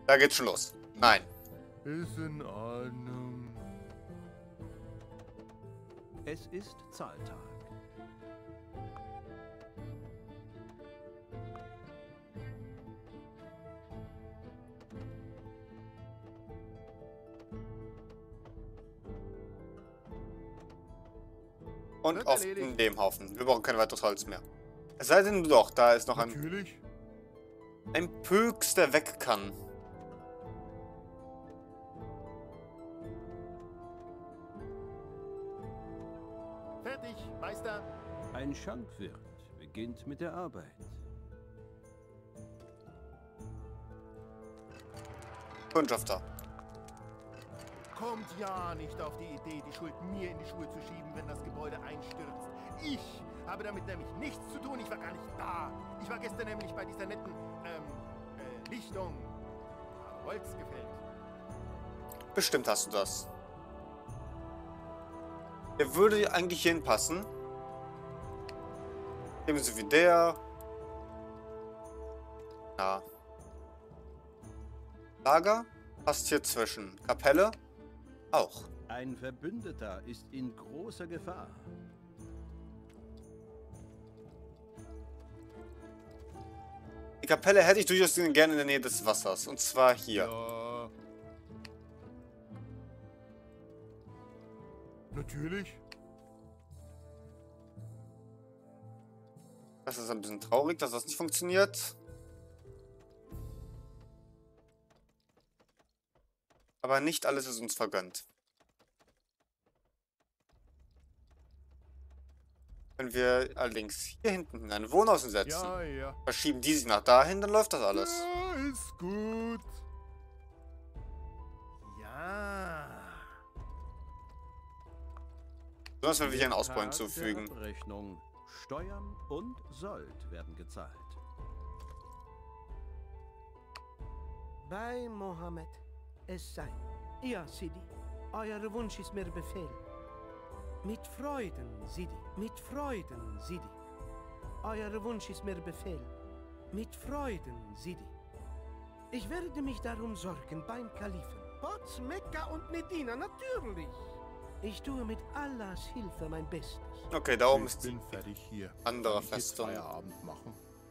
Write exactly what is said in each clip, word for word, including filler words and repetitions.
Da geht's schon los. Nein. Ist in Ordnung. Es ist Zahltag. Und Wird auf erledigt. dem Haufen. Wir brauchen kein weiteres Holz mehr. Es sei denn doch, da ist noch ein, Natürlich. ein Pöks, der weg kann. Fertig, Meister. Ein Schankwirt beginnt mit der Arbeit. Kundschafter. Kommt ja nicht auf die Idee, die Schuld mir in die Schuhe zu schieben, wenn das Gebäude einstürzt. Ich habe damit nämlich nichts zu tun. Ich war gar nicht da. Ich war gestern nämlich bei dieser netten, ähm, äh, Lichtung. Habe Holz gefällt. Bestimmt hast du das. Der würde eigentlich hier hinpassen. Ebenso wie der. Ja. Lager passt hier zwischen. Kapelle auch. Ein Verbündeter ist in großer Gefahr. Die Kapelle hätte ich durchaus gerne in der Nähe des Wassers. Und zwar hier. Ja. Natürlich. Das ist ein bisschen traurig, dass das nicht funktioniert. Aber nicht alles ist uns vergönnt. Wenn wir allerdings hier hinten in ein Wohnhaus setzen, Ja, ja. verschieben die sich nach dahin, dann läuft das alles. Ja, ist gut. Ja. Besonders wenn wir hier einen Ausbau Tag hinzufügen. der Abrechnung. Steuern und Sold werden gezahlt. Bei Mohammed, es sei. Ja, Sidi, euer Wunsch ist mir Befehl. Mit Freuden, Sidi, mit Freuden, Sidi. Euer Wunsch ist mir Befehl. Mit Freuden, Sidi. Ich werde mich darum sorgen beim Kalifen. Trotz Mekka und Medina, natürlich. Ich tue mit Allahs Hilfe mein Bestes. Okay, da oben Ich ist die bin fertig hier. andere Kann ich jetzt Festung. Feierabend machen.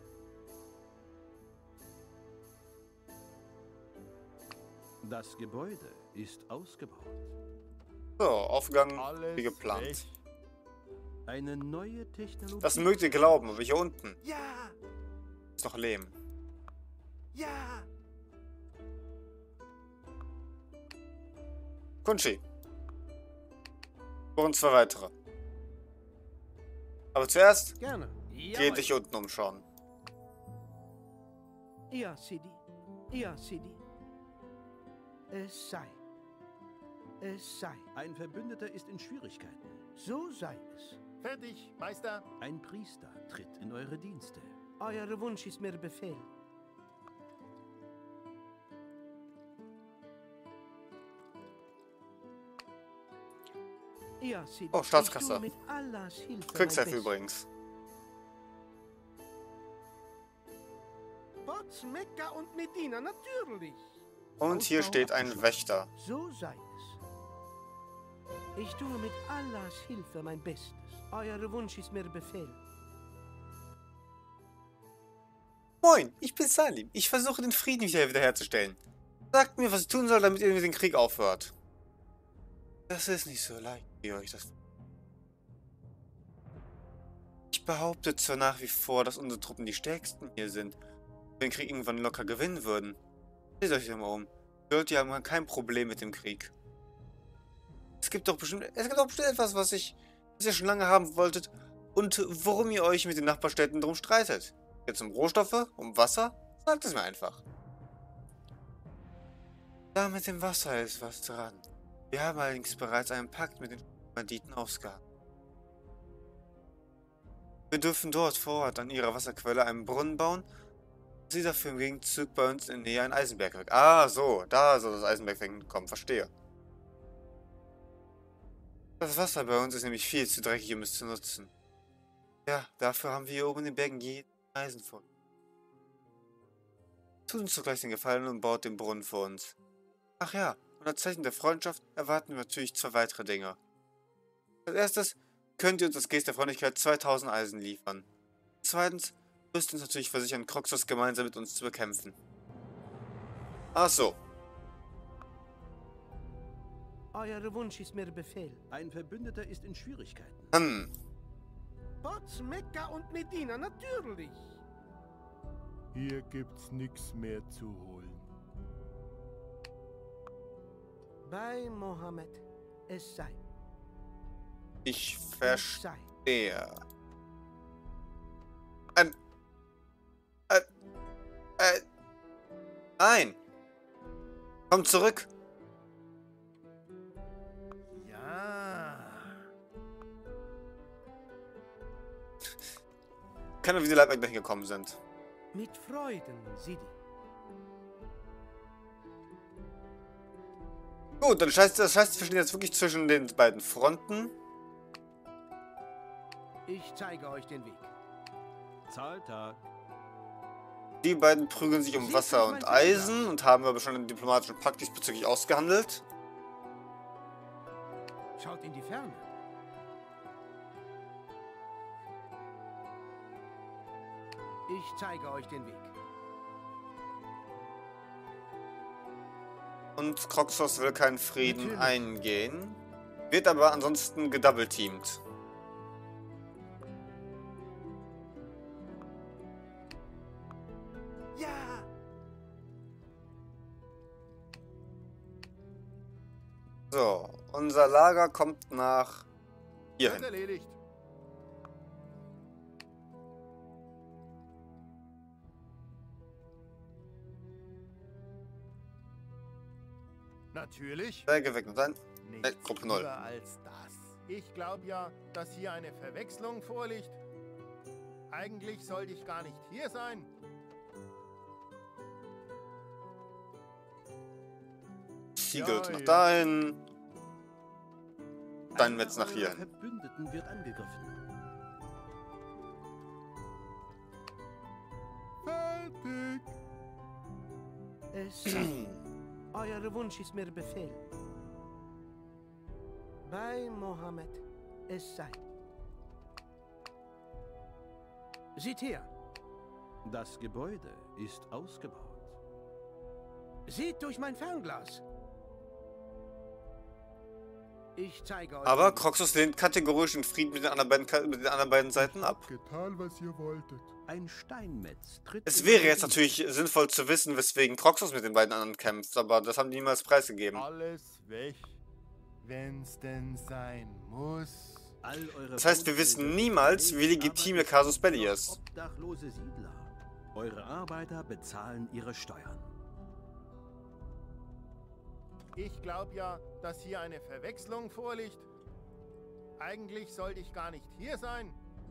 Das Gebäude ist ausgebaut. So, Aufgang Alles wie geplant. weg. Eine neue Technologie. Das mögt ihr glauben, aber hier unten Ja, ist noch Lehm. ja. Kunchi. Und zwei weitere. Aber zuerst Gerne. geh dich unten umschauen. Ja, Sidi. Ja, Sidi. Es sei. Es sei. Ein Verbündeter ist in Schwierigkeiten. So sei es. Fertig, Meister. Ein Priester tritt in eure Dienste. Euer Wunsch ist mir Befehl. Ja, Sidi. Oh, Staatskasse. Ich tue mit Allahs Hilfe mein Quicksafe Bestes. übrigens. Trotz Mekka und Medina, natürlich. Und hier Ausbau steht ein abgeschlossen. Wächter. So sei es. Ich tue mit Allahs Hilfe mein Bestes. Euer Wunsch ist mir Befehl. Moin, ich bin Salim. Ich versuche den Frieden wieder wiederherzustellen. Sagt mir, was ich tun soll, damit ihr den Krieg aufhört. Das ist nicht so leicht, wie ihr euch das... Ich behaupte zwar nach wie vor, dass unsere Truppen die stärksten hier sind, und den Krieg irgendwann locker gewinnen würden. Seht euch doch mal um. Die Leute haben kein Problem mit dem Krieg. Es gibt doch bestimmt, es gibt doch bestimmt etwas, was ich, was ihr schon lange haben wolltet und worum ihr euch mit den Nachbarstädten drum streitet. Jetzt um Rohstoffe, um Wasser? Sagt es mir einfach. Da mit dem Wasser ist was dran. Wir haben allerdings bereits einen Pakt mit den Banditen ausgehandelt. Wir dürfen dort vor Ort an ihrer Wasserquelle einen Brunnen bauen. Sie dafür im Gegenzug bei uns in der Nähe ein Eisenbergwerk. Ah, so, da soll das Eisenbergwerk hinkommen, verstehe. Das Wasser bei uns ist nämlich viel zu dreckig, um es zu nutzen. Ja, dafür haben wir hier oben in den Bergen jeden Eisen voll. Tut uns zugleich den Gefallen und baut den Brunnen für uns. Ach ja, und als Zeichen der Freundschaft erwarten wir natürlich zwei weitere Dinge. Als erstes könnt ihr uns als Geste der Freundlichkeit zweitausend Eisen liefern. Zweitens müsst ihr uns natürlich versichern, Kroxos gemeinsam mit uns zu bekämpfen. Ach so. Euer Wunsch ist mir Befehl. Ein Verbündeter ist in Schwierigkeiten. Hm. Trotz Mekka und Medina, natürlich. Hier gibt's nichts mehr zu holen. Bei Mohammed, es sei. Ich Es verstehe. sei. Ähm. Äh. Äh. Nein. Komm zurück. Ja. Keine Ahnung, wie die Leibeigner hingekommen sind. Mit Freuden, Sidi. Gut, dann heißt das heißt, wir stehen jetzt wirklich zwischen den beiden Fronten. Ich zeige euch den Weg. Zahltag. Die beiden prügeln sich um Wasser und Eisen und haben aber schon einen diplomatischen Pakt diesbezüglich ausgehandelt. Schaut in die Ferne. Ich zeige euch den Weg. Und Kroxos will keinen Frieden Natürlich. eingehen. Wird aber ansonsten gedoubleteamt. Ja. So, unser Lager kommt nach Wird hierhin. erledigt. Natürlich. Berge weg und sein. Nichts Gruppe null. lieber als das. Ich glaube ja, dass hier eine Verwechslung vorliegt. Eigentlich sollte ich gar nicht hier sein. Siegelt Ja, nach ja. dahin. Dann Einer wird's nach eurer hierhin. Verbündeten wird angegriffen. Fertig. Es sei. Euer Wunsch ist mir Befehl. Bei Mohammed, es sei. Seht her. Das Gebäude ist ausgebaut. Seht durch mein Fernglas. Ich zeige euch. Aber den Weg. Kroxos lehnt kategorisch den Frieden mit den anderen beiden, Ka- mit den anderen beiden Seiten ab. Getan, was ihr wolltet. Ein Steinmetz tritt. Es in wäre eure jetzt Dienste. natürlich sinnvoll zu wissen, weswegen Kroxos mit den beiden anderen kämpft, aber das haben die niemals preisgegeben. Alles weg, wenn's denn sein muss. All eure Das heißt, wir Wohnhäuser wissen niemals, sind wie belegt, legitim aber der Casus es Belli gibt noch ist. Obdachlose Siedler. Eure Arbeiter bezahlen ihre Steuern. Ich glaube ja, dass hier eine Verwechslung vorliegt. Eigentlich sollte ich gar nicht hier sein.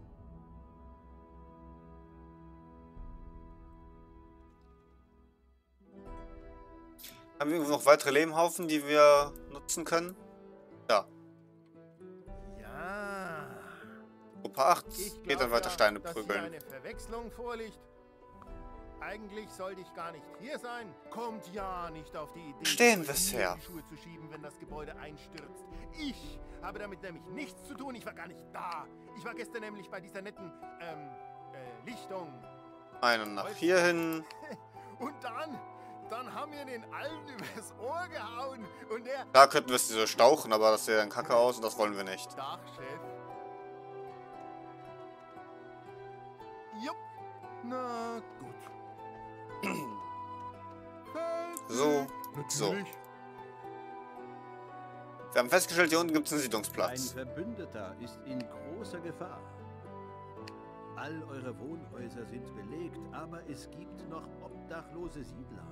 Haben wir irgendwo noch weitere Lehmhaufen, die wir nutzen können? Ja. Ja. Gruppe acht Ich geht dann glaub weiter ja, Steine dass hier prügeln. eine Verwechslung vorliegt. Eigentlich sollte ich gar nicht hier sein. Kommt ja nicht auf die Idee, Stehen die wir's Schulden mir her. in die Schuhe zu schieben, wenn das Gebäude einstürzt. Ich habe damit nämlich nichts zu tun. Ich war gar nicht da. Ich war gestern nämlich bei dieser netten, ähm, äh, Lichtung. Einen nach hier hin. Und dann, dann haben wir den allen übers Ohr gehauen. Und der Da könnten wir es so stauchen, aber das sieht dann kacke aus und das wollen wir nicht. Dachchef. Jupp. Na gut. So, so. Natürlich. Wir haben festgestellt, hier unten gibt es einen Ein Siedlungsplatz. Verbündeter ist in großer Gefahr. All eure Wohnhäuser sind belegt, aber es gibt noch obdachlose Siedler.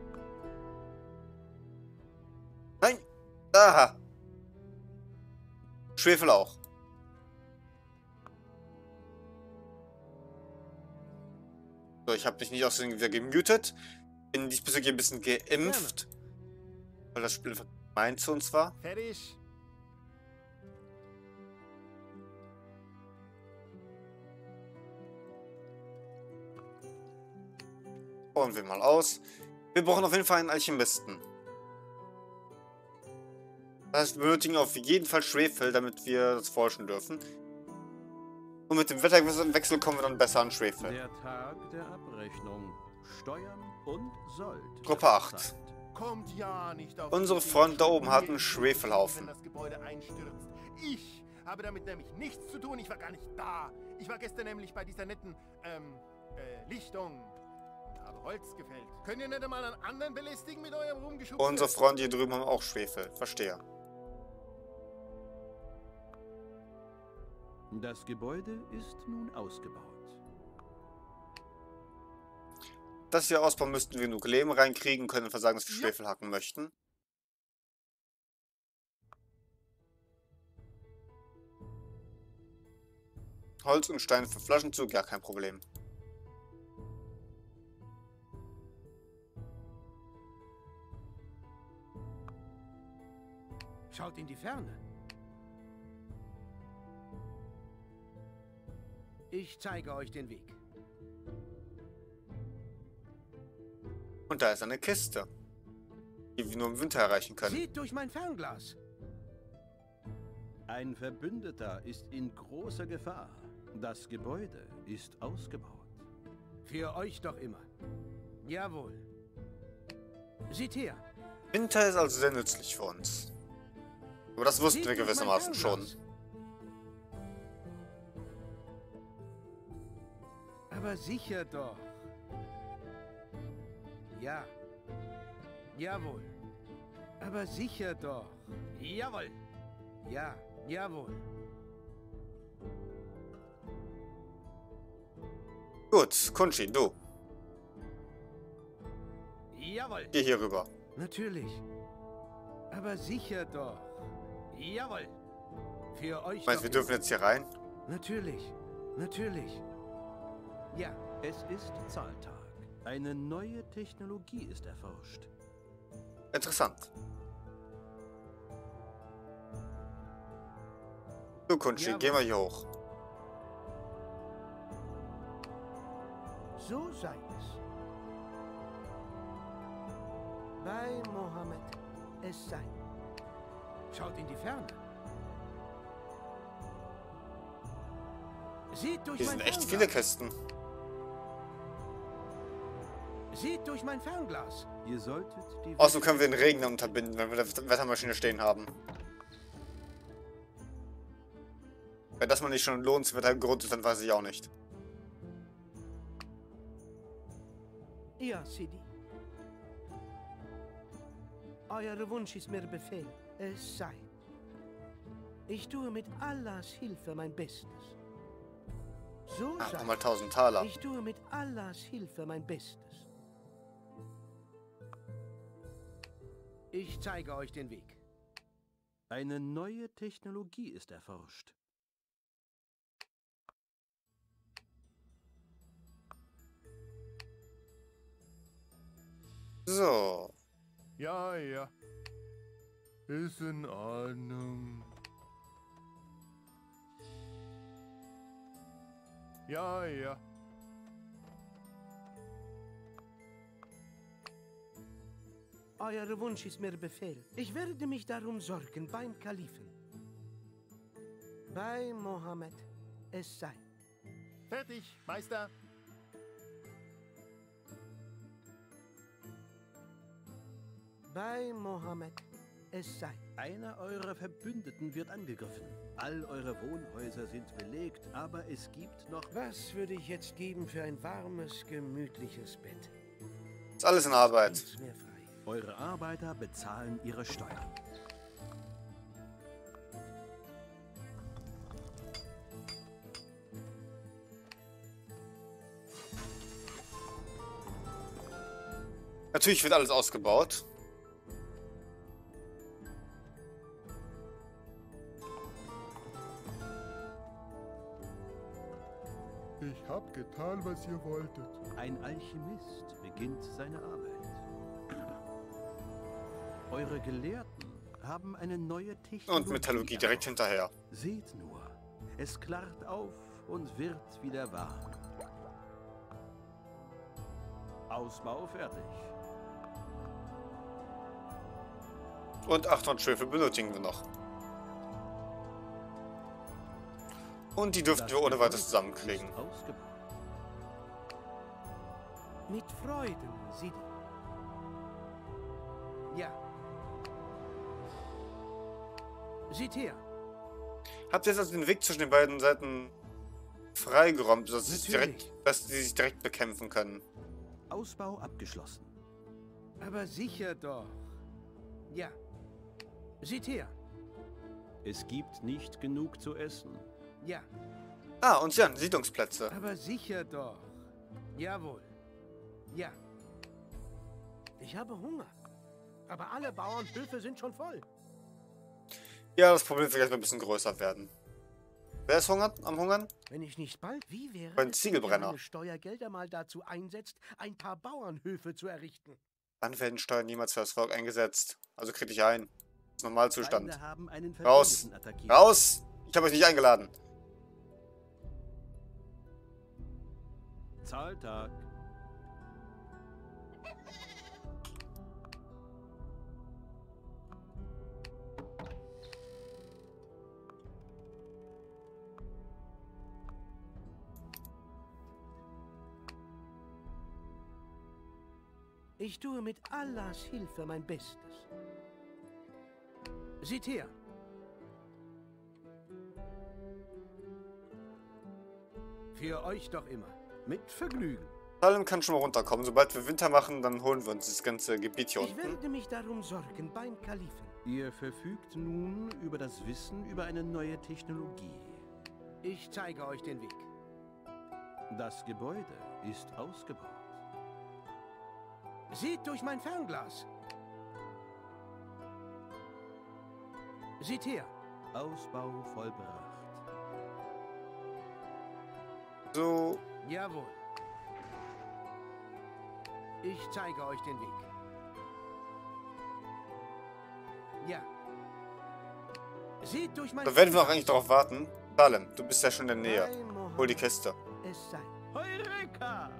Nein! Da! Schwefel auch. So, ich habe dich nicht aus Versehen wieder gemutet. Bin diesbezüglich ein bisschen geimpft. Weil das Spiel gemein zu uns war. Fertig. Bauen wir mal aus. Wir brauchen auf jeden Fall einen Alchemisten. Das heißt, wir benötigen auf jeden Fall Schwefel, damit wir das forschen dürfen. Und mit dem Wetterwechsel kommen wir dann besser an Schwefel. Der Tag der Abrechnung. Steuern und Sold. Gruppe acht. Kommt ja nicht auf Unsere die Idee, Freunde da oben mir hatten in die Schwefel Schuld zu schieben, Haufen. wenn das Gebäude einstürzt. Ich habe damit nämlich nichts zu tun. Ich war gar nicht da. Ich war gestern nämlich bei dieser netten, ähm, äh, Lichtung und habe Holz gefällt. Könnt ihr nicht einmal einen anderen belästigen mit eurem Rumgeschubse? Unsere Freunde hier drüben haben auch Schwefel. Verstehe. Das Gebäude ist nun ausgebaut. Das hier ausbauen müssten wir genug Lehm reinkriegen, können einfach sagen, dass wir Ja. Schwefel hacken möchten. Holz und Steine für Flaschenzug, ja, kein Problem. Schaut in die Ferne. Ich zeige euch den Weg. Und da ist eine Kiste, die wir nur im Winter erreichen können. Seht durch mein Fernglas. Ein Verbündeter ist in großer Gefahr. Das Gebäude ist ausgebaut. Für euch doch immer. Jawohl. Seht her. Winter ist also sehr nützlich für uns. Aber das wussten Seht wir durch mein gewissermaßen schon. Fernglas. Aber sicher doch. Ja. Jawohl. Aber sicher doch. Jawohl. Ja, jawohl. Gut, Kunchi, du, Jawohl. geh hier rüber. Natürlich. Aber sicher doch. Jawohl. Für euch Meinst doch du, wir dürfen immer. jetzt hier rein? Natürlich. Natürlich. Ja. Es ist Zahltag. Eine neue Technologie ist erforscht. Interessant. Du, Kunchi, Ja, geh mal hier hoch. So sei es. Bei Mohammed es sei. Schaut in die Ferne. Seht durch Hier mein sind echt Fernglas. viele Kisten. Seht durch mein Fernglas. Ihr solltet die... Außerdem können wir den Regen dann unterbinden, wenn wir die Wettermaschine stehen haben. Wenn das mal nicht schon lohnenswerter Grund ist, dann weiß ich auch nicht. Ja, Sidi. Euer Wunsch ist mir Befehl. Es sei. Ich tue mit Allahs Hilfe mein Bestes. So Ach, sei nochmal es. tausend Taler. Ich tue mit Allahs Hilfe mein Bestes. Ich zeige euch den Weg. Eine neue Technologie ist erforscht. So. Ja, ja. Ist in Ordnung. Ja, ja. Euer Wunsch ist mir Befehl. Ich werde mich darum sorgen beim Kalifen. Bei Mohammed es sei. Fertig, Meister. Bei Mohammed es sei. Einer eurer Verbündeten wird angegriffen. All eure Wohnhäuser sind belegt, aber es gibt noch... Was würde ich jetzt geben für ein warmes, gemütliches Bett? Ist alles in Arbeit. Nichts mehr frei. Eure Arbeiter bezahlen ihre Steuern. Natürlich wird alles ausgebaut. Ich hab getan, was ihr wolltet. Ein Alchemist beginnt seine Arbeit. Eure Gelehrten haben eine neue Technologie. Und Metallurgie direkt hinterher. Seht nur, es klart auf und wird wieder warm. Ausbau fertig. Und achthundert Schöfe benötigen wir noch. Und die dürften Das wir ohne Gebäude weiteres zusammenkriegen. ist ausgebaut. Mit Freuden, Sidi. Ja. Seht her. Habt ihr jetzt also den Weg zwischen den beiden Seiten freigeräumt, dass sie, sich Natürlich. direkt, dass sie sich direkt bekämpfen können? Ausbau abgeschlossen. Aber sicher doch. Ja. Seht her. Es gibt nicht genug zu essen. Ja. Ah, und ja, Siedlungsplätze. Aber sicher doch. Jawohl. Ja. Ich habe Hunger. Aber alle Bauernhöfe sind schon voll. Ja, das Problem wird vielleicht noch ein bisschen größer werden. Wer ist hungert, am Hungern? Wenn ich nicht bald, wie wäre Ein es, Ziegelbrenner. wenn ihr meine Steuergelder mal dazu einsetzt, ein paar Bauernhöfe zu errichten? Wann werden Steuern niemals für das Volk eingesetzt? Also krieg ich ein. Normalzustand. Feinde haben einen Raus! Verbündeten attackiert. Raus! Ich habe euch nicht eingeladen. Zahltag. Ich tue mit Allahs Hilfe mein Bestes. Seht her. Für euch doch immer. Mit Vergnügen. Salem kann schon mal runterkommen. Sobald wir Winter machen, dann holen wir uns das ganze Gebiet hier Ich unten. werde mich darum sorgen beim Kalifen. Ihr verfügt nun über das Wissen über eine neue Technologie. Ich zeige euch den Weg. Das Gebäude ist ausgebaut. Seht durch mein Fernglas. Seht her. Ausbau vollbracht. So, Jawohl. Ich zeige euch den Weg. Ja. Seht durch mein da werden wir auch eigentlich darauf warten. Salem, du bist ja schon in der Nähe. Nein, Mohammed, Hol die Kiste. Es sei. Heureka!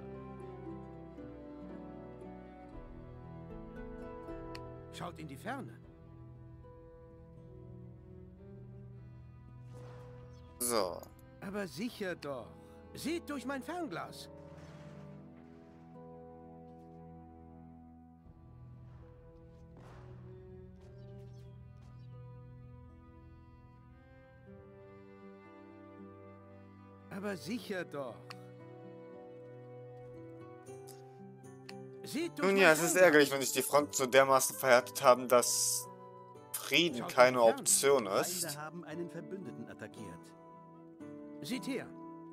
Schaut in die Ferne. So. Aber sicher doch. Seht durch mein Fernglas. Aber sicher doch. Seht durch Nun mein ja, es ist Fernglas. ärgerlich, wenn sich die Fronten so dermaßen verhärtet haben, dass Frieden Schaut in keine die Ferne. Option Feinde ist. haben einen Verbündeten attackiert. Seht her.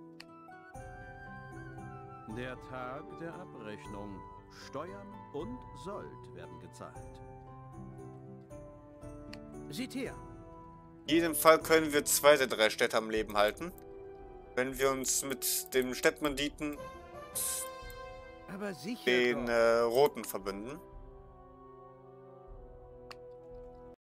Der Tag der Abrechnung. Steuern und Sold werden gezahlt. Seht her. In jedem Fall können wir zwei der drei Städte am Leben halten. Wenn wir uns mit dem Städtbanditen, Aber sicher den doch. äh, Roten, verbünden.